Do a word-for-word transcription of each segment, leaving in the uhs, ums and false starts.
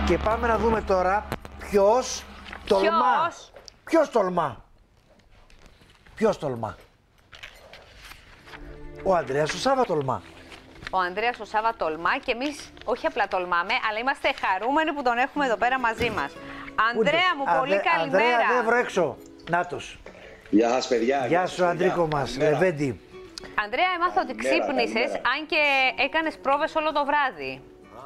Και πάμε να δούμε τώρα ποιος τολμά. Ποιος? Ποιος τολμά. Ποιος τολμά. Ο Ανδρέας ο Σάβα τολμά. Ο Ανδρέας ο Σάβα τολμά και εμείς όχι απλά τολμάμε, αλλά είμαστε χαρούμενοι που τον έχουμε εδώ πέρα μαζί μας. Ανδρέα μου, πολύ Ανδρέ, καλημέρα. Ανδρέα, δεν βρω έξω. Νάτος. Γεια σας παιδιά. Γεια σου Αντρίκο μας, Λεβέντη. Ανδρέα, έμαθα ότι ξύπνησες, αν και έκανες πρόβες όλο το βράδυ.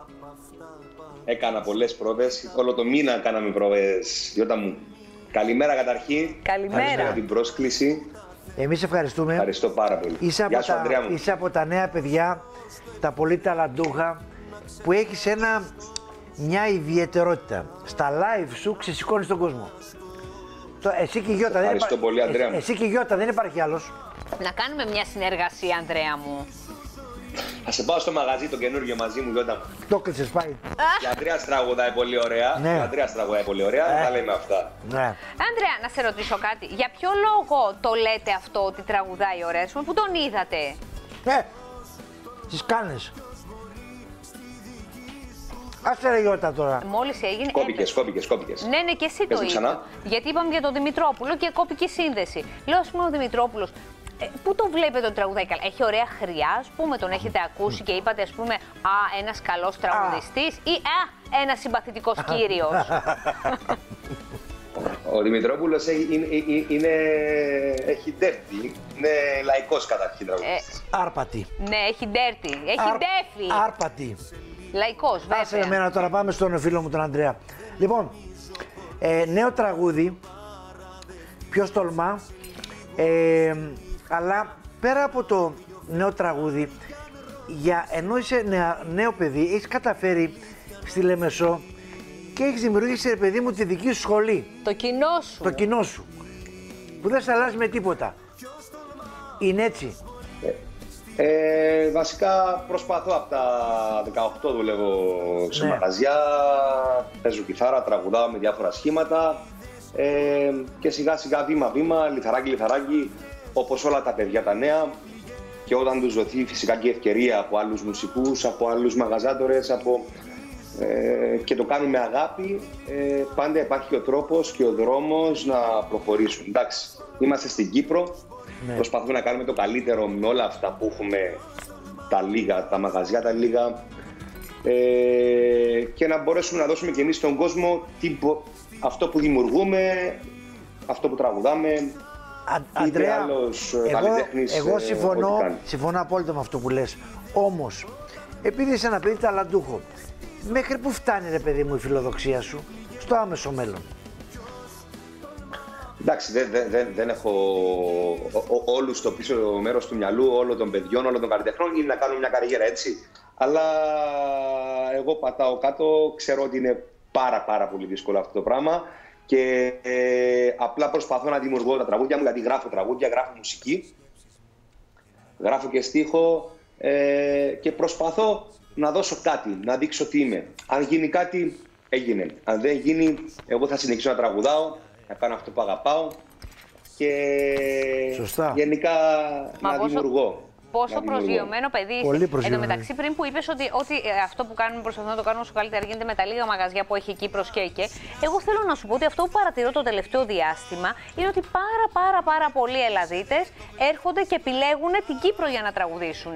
Έκανα πολλές πρόβες, όλο το μήνα κάναμε πρόβες. Γιώτα μου, καλημέρα καταρχήν. Καλημέρα. Ευχαριστώ για την πρόσκληση. Εμείς ευχαριστούμε. Ευχαριστώ πάρα πολύ. Είσαι από, Γεια σου, τα, Ανδρέα μου. είσαι από τα νέα παιδιά, τα πολύ ταλαντούχα, που έχεις ένα, μια ιδιαιτερότητα. Στα live σου ξεσηκώνεις τον κόσμο. Το, εσύ και η Γιώτα, δεν Ευχαριστώ υπά... πολύ, Ανδρέα μου. Εσύ και η Γιώτα, δεν υπάρχει άλλος. Να κάνουμε μια συνεργασία, Ανδρέα μου. Θα σε πάω στο μαγαζί το καινούργιο μαζί μου, Γιώτα μου. Το κλεισες, πάει. Και Ανδρέας τραγουδάει πολύ ωραία. Ναι. Ο Ανδρέας τραγουδάει πολύ ωραία, Ε. τα λέμε αυτά. Ναι. Ανδρέα, να σε ρωτήσω κάτι. Για ποιο λόγο το λέτε αυτό ότι τραγουδάει ωραία, ας πούμε, που τον είδατε? Ε, τις κάνεις. Άσε ρε Γιώτα τώρα. Μόλις έγινε. Κόπηκες, έπεσε. κόπηκες, κόπηκες. Ναι, ναι, και εσύ Πες το μου είδα. ξανά. Γιατί είπαμε για τον Δημητρόπουλο και κόπηκε η σύνδεση. Λέω, ας πούμε, ο Δημητρόπουλος, ε, πού το βλέπετε τον τραγουδάει καλά? Έχει ωραία χρειά, ας πούμε, τον έχετε ακούσει και είπατε, ας πούμε, α, ένας καλός τραγουδιστής ή α, ένας συμπαθητικός κύριος? Ο Δημητρόπουλος έχει, είναι, είναι, έχει ντέρτη, είναι λαϊκός καταρχήν τραγουδιστής. Άρπατη. Ναι, έχει ντέρτη, έχει Αρ- ντέφι. Άρπατη. Λαϊκός, Άσε βέβαια. εμένα τώρα, πάμε στον φίλο μου τον Ανδρέα. Λοιπόν, ε, νέο τραγούδι, ποιος τολμά, ε, αλλά πέρα από το νέο τραγούδι, για, ενώ είσαι νεα- νέο παιδί, έχεις καταφέρει στη Λεμεσό και έχεις δημιουργήσει, ρε παιδί μου, τη δική σου σχολή, Το κοινό σου. το κοινό σου, που δεν σε αλλάζει με τίποτα. Είναι έτσι. Ε, βασικά προσπαθώ από τα δεκαοκτώ δουλεύω σε Ναι. μαγαζιά, παίζω κιθάρα, τραγουδάω με διάφορα σχήματα ε, και σιγά σιγά βήμα βήμα, λιθαράκι λιθαράκι, όπως όλα τα παιδιά τα νέα, και όταν τους δοθεί φυσικά και η ευκαιρία από άλλους μουσικούς, από άλλους μαγαζάτορες, από, ε, και το κάνουν με αγάπη, ε, πάντα υπάρχει ο τρόπος και ο δρόμος να προχωρήσουν. Εντάξει, είμαστε στην Κύπρο. Ναι. Προσπαθούμε να κάνουμε το καλύτερο με όλα αυτά που έχουμε, τα λίγα, τα μαγαζιά τα λίγα, ε, και να μπορέσουμε να δώσουμε και εμείς στον κόσμο τι, μπο- αυτό που δημιουργούμε, αυτό που τραγουδάμε. Α, Ανδρέα, άλλος εγώ, καλλιτέχνης, εγώ ε, συμφωνώ, ό,τι κάνει. συμφωνώ απόλυτα με αυτό που λες. Όμως, επειδή είσαι ένα παιδί ταλαντούχο, μέχρι που φτάνει, ρε παιδί μου, η φιλοδοξία σου στο άμεσο μέλλον? Εντάξει, δεν, δεν, δεν, δεν έχω όλους στο πίσω μέρος του μυαλού, όλων των παιδιών, όλων των καλλιτεχνών, είναι να κάνουν μια καριέρα, έτσι. Αλλά εγώ πατάω κάτω, ξέρω ότι είναι πάρα πάρα πολύ δύσκολο αυτό το πράγμα και ε, απλά προσπαθώ να δημιουργώ τα τραγούδια μου, γιατί γράφω τραγούδια, γράφω μουσική, γράφω και στίχο, ε, και προσπαθώ να δώσω κάτι, να δείξω τι είμαι. Αν γίνει κάτι, έγινε. Αν δεν γίνει, εγώ θα συνεχίσω να τραγουδάω, να κάνω αυτό που αγαπάω και Σωστά. γενικά Μα να πόσο- δημιουργώ. Πόσο να δημιουργώ. προσγειωμένο παιδί είσαι. Πολύ Εν τω προσγειωμένο. μεταξύ, πριν που είπες ότι, ότι ε, αυτό που κάνουμε προσπαθούμε να το κάνουμε όσο καλύτερα γίνεται με τα λίγα μαγαζιά που έχει η Κύπρος και και. Εγώ θέλω να σου πω ότι αυτό που παρατηρώ το τελευταίο διάστημα είναι ότι πάρα πάρα πάρα πολλοί Ελλαδίτες έρχονται και επιλέγουν την Κύπρο για να τραγουδήσουν.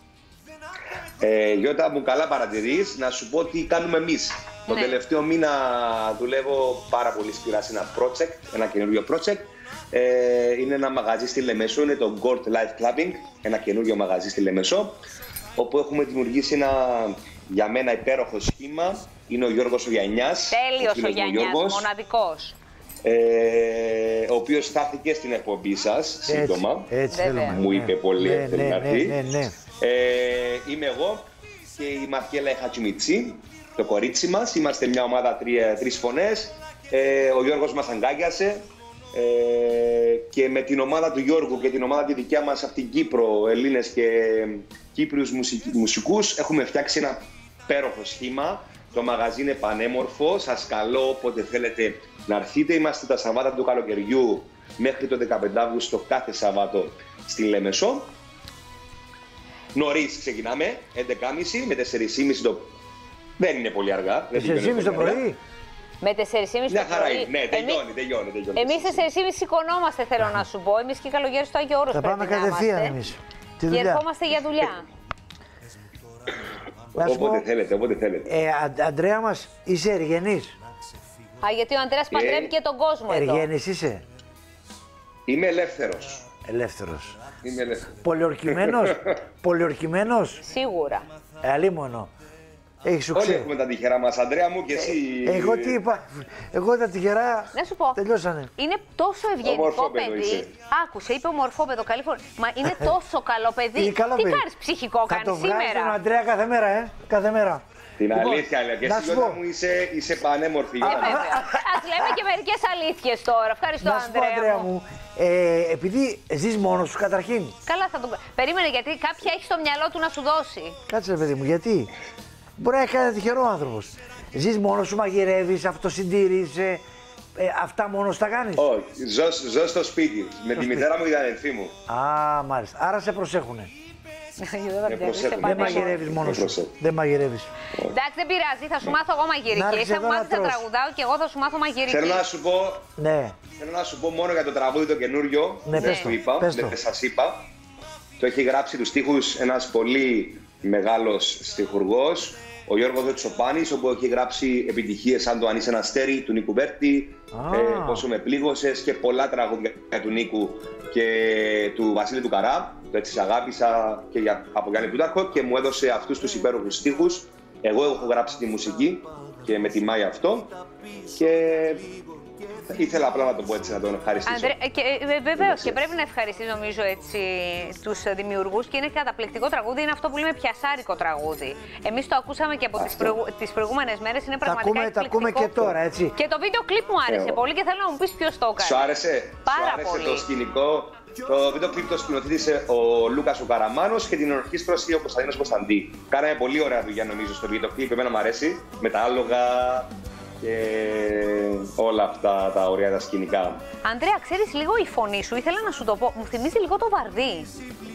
Ε, Γιώτα μου, καλά παρατηρείς. Να σου πω τι κάνουμε εμείς. Τον Ναι. τελευταίο μήνα δουλεύω πάρα πολύ σκληρά σε ένα project, ένα καινούριο project. Ε, είναι ένα μαγαζί στη Λεμεσό, είναι το Gold Life Clubbing, ένα καινούριο μαγαζί στη Λεμεσό, όπου έχουμε δημιουργήσει ένα για μένα υπέροχο σχήμα. Είναι ο Γιώργος ο Γιαννιάς. Τέλειος ο φίλος μου Γιαννιάς, Γιώργος, μοναδικός. ε, ο οποίος στάθηκε στην εκπομπή σας σύντομα. Έτσι Βέβαια. θέλουμε. Μου ναι. είπε πολύ ναι, εύκολα ναι, να ναι, έρθει. ναι, ναι. Ε, είμαι εγώ και η Μαρκέλα Χατσιμιτσί, το κορίτσι μας. Είμαστε μια ομάδα τρία, τρεις φωνές. Ε, ο Γιώργος μας αγκάγιασε ε, και με την ομάδα του Γιώργου και την ομάδα τη δικιά μας από την Κύπρο, Ελλήνες και Κύπριους μουσικούς, έχουμε φτιάξει ένα πέροχο σχήμα. Το μαγαζί είναι πανέμορφο. Σας καλώ όποτε θέλετε να έρθετε. Είμαστε τα Σαββάτα του καλοκαιριού μέχρι το δεκαπέντε Αυγούστου κάθε Σαββάτο στη Δεν είναι πολύ αργά. τέσσερις και μισή το πρωί. Με τέσσερις και μισή Μια το χαρά πρωί. είναι. Ναι, τελειώνει, τελειώνει. τελειώνει. Εμείς τέσσερις και μισή σηκωνόμαστε, θέλω να σου πω. Εμείς και καλοκαίρι στο Άγιο Όρος Θα πρέπει πάμε να κατευθείαν είμαστε. εμείς. Και ερχόμαστε για δουλειά. Όποτε θέλετε, όποτε θέλετε. Ε, Α, Αντρέα μας, είσαι Εργενής. Α, γιατί ο Αντρέας Ε, παντρεύει και τον κόσμο εδώ. Εργένης είσαι. Είμαι ελεύθερος. Ελεύθερος. Είμαι ελεύθερος. Πολιορκημένος. Πολιορκημένος. Σίγουρα. Ε, αλίμονο. Έχεις σου Όλοι ξέρει. έχουμε τα τυχερά μας, Αντρέα μου, και εσύ. Εγώ τι είπα. Εγώ τα τυχερά Να σου πω. τελειώσανε. Είναι τόσο ευγενικό Ομορφόπεδο παιδί. είσαι. Άκουσε, είπε ομορφόπεδο, καλή φορά. Μα είναι τόσο καλό παιδί. Είναι καλό Τι παιδί. κάνεις ψυχικό, Θα κάνεις το βγάζει τον σήμερα. Αντρέα κάθε μέρα, ε. Κάθε μέρα. Την Λοιπόν, αλήθεια λέω. Και να εσύ, σου Γιώτα πω. μου, είσαι, είσαι πανέμορφη. Ε, Γιώτα μου. βέβαια. Ας λέμε και μερικές αλήθειες τώρα. Ευχαριστώ, Να σου πω, Αντρέα Ανδρέα μου. μου, ε, επειδή ζεις μόνος σου καταρχήν. Καλά θα τον... Περίμενε, γιατί κάποια έχει στο μυαλό του να σου δώσει. Κάτσε ρε παιδί μου, γιατί. Μπορεί να έχει κανένα τυχερό άνθρωπος. Ζεις μόνος σου, μαγειρεύεις, αυτοσυντηρείς, ε, ε, αυτά μόνος τα κάνεις. Όχι, ζω, ζω στο σπίτι. Με τη μητέρα μου και την αδελφή μου. Α, μάλιστα. Άρα σε προσέχουνε. προσέχουν. Δεν μαγειρεύεις μόνος σου. προσέχουν. Δεν μαγειρεύεις. Εντάξει, δεν πειράζει, θα σου μάθω εγώ Να μαγειρική. έρθεις Θα εδώ μου να μάθεις να τρως. τραγουδάω και εγώ θα σου μάθω μαγειρική. Θέλω να σου πω, Ναι. θέλω να σου πω μόνο για το τραγούδι το καινούριο. Ναι, δεν πες σου το, είπα, πες το. δεν σας είπα. Το έχει γράψει τους στίχους ένας πολύ μεγάλος στιχουργός, ο Γιώργος Δοτσοπάνης, όπου έχει γράψει επιτυχίες σαν το «Αν είσαι ένα αστέρι» του Νίκου Μπέρτη, Α. ε, «Πόσο με πλήγωσες» και πολλά τραγούδια του Νίκου και του Βασίλη του Καρά, το «Έτσι σ' αγάπησα» και για, από Γιάννη Πλούταρχο, και μου έδωσε αυτούς τους υπέροχους στίχους. Εγώ έχω γράψει τη μουσική και με τιμάει αυτό και ήθελα απλά να το πω έτσι, να τον ευχαριστήσω. Ανδρέ, και, ε, βεβαίως, και πρέπει να ευχαριστείς νομίζω έτσι τους δημιουργούς, και είναι καταπληκτικό τραγούδι, είναι αυτό που λέμε πιασάρικο τραγούδι. Εμείς το ακούσαμε και από τις, προηγου... τις προηγούμενες μέρες, είναι Τα πραγματικά ακούμε, τα εκπληκτικό. ακούμε και τώρα, έτσι. Και το βίντεο κλιπ μου άρεσε Ε, πολύ και θέλω να μου πεις ποιος το έκανε. Σου άρεσε, Πάρα σου άρεσε πολύ. το σκηνικό. Το βίντεο κλιπ το σκηνοθέτησε ο Λούκας ο Καραμάνος και την ορχήστρωση ο Κωνσταντίνος Κωνσταντή. Κάναμε πολύ ωραία δουλειά νομίζω στο βίντεο κλιπ, εμένα μου αρέσει, με τα άλογα και όλα αυτά τα ωραία τα σκηνικά. Ανδρέα, ξέρεις λίγο η φωνή σου, ήθελα να σου το πω, μου θυμίζει λίγο το Βαρδί.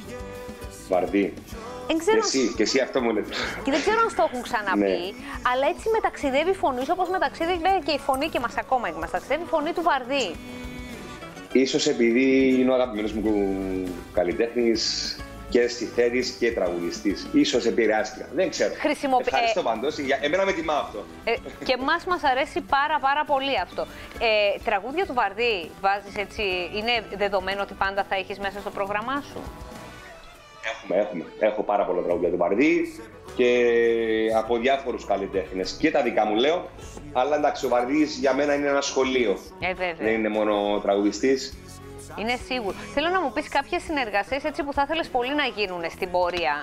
Βαρδί. Δεν Και ξέρω, εσύ, και εσύ αυτό μου λέτε. και δεν ξέρω αν στο έχουν ξαναπεί, Ναι. αλλά έτσι μεταξιδεύει η φωνή σου, όπως μεταξιδεύει βέβαια και η φωνή και μας ακόμα, μας ταξιδεύει η φωνή του Βαρδί. Ίσως επειδή είναι ο αγαπημένος μου καλλιτέχνης και στιθέτης και τραγουδιστής. Ίσως επηρεάστηκα. Δεν ξέρω. Χρησιμοποιεί- Ευχαριστώ ε, πάντως. Για εμένα με τιμά αυτό. Ε, και εμάς μας αρέσει πάρα πάρα πολύ αυτό. Ε, τραγούδια του Βαρδί βάζεις έτσι, είναι δεδομένο ότι πάντα θα έχεις μέσα στο πρόγραμμά σου? Έχουμε, έχουμε. Έχω πάρα πολλά τραγούδια του Βαρδί και από διάφορους καλλιτέχνες. Και τα δικά μου λέω. Αλλά εντάξει, ο Βαρδίς για μένα είναι ένα σχολείο. Ε, βέβαια. Δεν είναι μόνο τραγουδιστής. Είναι σίγουρο. Θέλω να μου πεις κάποιες συνεργασίες έτσι που θα ήθελες πολύ να γίνουν στην πορεία.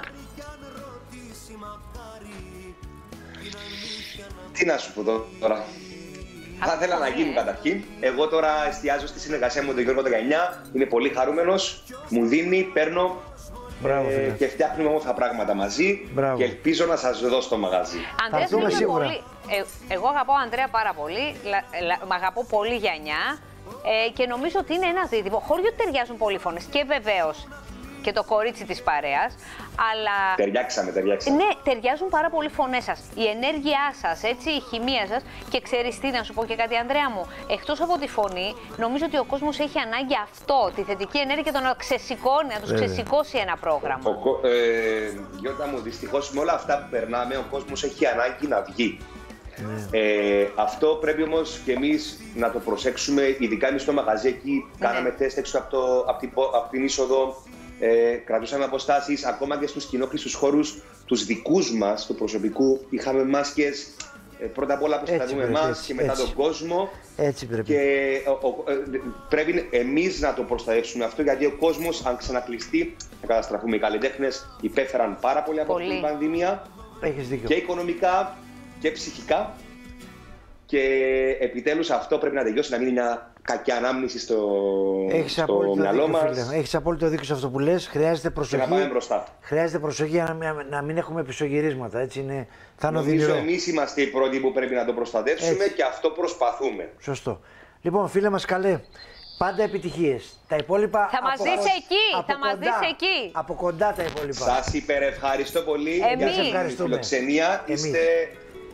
Τι να σου πω τώρα. Θα Αυτό ήθελα να είναι. γίνουν καταρχήν. Εγώ τώρα εστιάζω στη συνεργασία μου με τον Γιώργο δεκαεννιά. Είμαι πολύ χαρούμενος. Μου δίνει, παίρνω Μπράβο, ε, φίλε. και φτιάχνουμε όμορφα πράγματα μαζί. Μπράβο. Και ελπίζω να σας δω στο μαγαζί. Ανδρέα, έρθουμε είναι σίγουρα. πολύ. Ε, εγώ αγαπάω Ανδρέα πάρα πολύ. Λα, λα, μ' αγαπώ πολύ Γιαννιά. Ε, και νομίζω ότι είναι ένα δίδυμο. Χωρίς ότι ταιριάζουν πολύ φωνές. Και βεβαίως και το κορίτσι της παρέας. Αλλά. Ταιριάξαμε, ταιριάξαμε. Ναι, ταιριάζουν πάρα πολύ οι φωνές σας. Η ενέργειά σας, έτσι, η χημεία σας. Και ξέρεις τι, να σου πω και κάτι, Ανδρέα μου. Εκτός από τη φωνή, νομίζω ότι ο κόσμος έχει ανάγκη αυτό, τη θετική ενέργεια, το να ξεσηκώνει, να τους Βέβαια. ξεσηκώσει ένα πρόγραμμα. Ο, κο- ε, Γιώτα μου, δυστυχώς με όλα αυτά που περνάμε, ο κόσμος έχει ανάγκη να βγει. Ε, αυτό πρέπει όμως και εμείς να το προσέξουμε, ειδικά εμείς στο μαγαζί εκεί κάναμε τεστ έξω από, το, από, την, πο- από την είσοδο, ε, κρατούσαμε αποστάσεις, ακόμα και στους κοινόχρηστους χώρους, τους δικούς μας, του προσωπικού, είχαμε μάσκες, ε, πρώτα απ' όλα προστατεύουμε πρέπει, εμάς έτσι, και μετά έτσι. τον κόσμο. Έτσι πρέπει. Και ο, ο, ε, πρέπει εμείς να το προστατεύσουμε αυτό, γιατί ο κόσμος, αν ξανακλειστεί, θα καταστραφούμε. Οι καλλιτέχνες υπέφεραν πάρα πολύ από Πολύ. αυτή την πανδημία, Έχεις δίκιο. και οικονομικά και ψυχικά. Και επιτέλους αυτό πρέπει να τελειώσει, να μείνει μια κακή ανάμνηση στο, Έχεις στο απόλυτο μυαλό δίκιο, μας φίλε. Έχεις απόλυτο δίκιο σε αυτό που λες. Χρειάζεται και να πάμε προσοχή. μπροστά. Χρειάζεται προσοχή για να μην, να μην έχουμε πισωγυρίσματα. Έτσι είναι. Θα είναι Νομίζω οδυνηρό. εμείς είμαστε οι πρώτοι που πρέπει να το προστατεύσουμε Έτσι. και αυτό προσπαθούμε. Σωστό. Λοιπόν, φίλε μας καλέ, πάντα επιτυχίες. Τα υπόλοιπα. Θα μας από- δεις εκεί, από θα μας κοντά. δεις εκεί. Από κοντά τα υπόλοιπα. Σας υπερευχαριστώ πολύ Εμείς. για την ευχαριστούμε. φιλοξενία. Εμείς. Είστε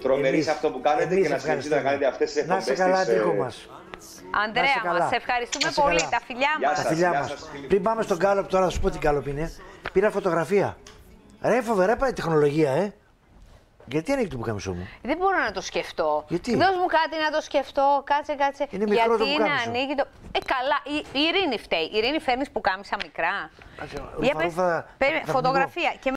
Τρομερή Εμείς- σε αυτό που κάνετε εμείς και να συνεχίσετε να ευχαριστούμε. κάνετε αυτές τις Να εκπομπές. είσαι καλά, της, ε, Νίκο μας. Αντρέα, Να είσαι καλά. μας σε ευχαριστούμε Να είσαι πολύ. καλά. Τα φιλιά Γεια μας. Τα σας, φιλιά γεια μας. σας, φίλοι. Πριν πάμε στον Γκάλοπ, τώρα θα σου πω τι Γκάλοπ είναι. Πήρα φωτογραφία. Ρε, φοβερά πάει η τεχνολογία, ε. Γιατί ανοίγει το πουκάμισό μου. Δεν μπορώ να το σκεφτώ. Γιατί? Δώσ' μου κάτι να το σκεφτώ. Κάτσε, κάτσε. Είναι μικρό το Γιατί πουκάμισο. να ανοίγει το. Ε, καλά. Η, η Ειρήνη φταίει. Η Ειρήνη φέρνει πουκάμισα μικρά. Κάτσε, Για πες, Ρουφαρούφα, περίμενε, θα φωτογραφία. Και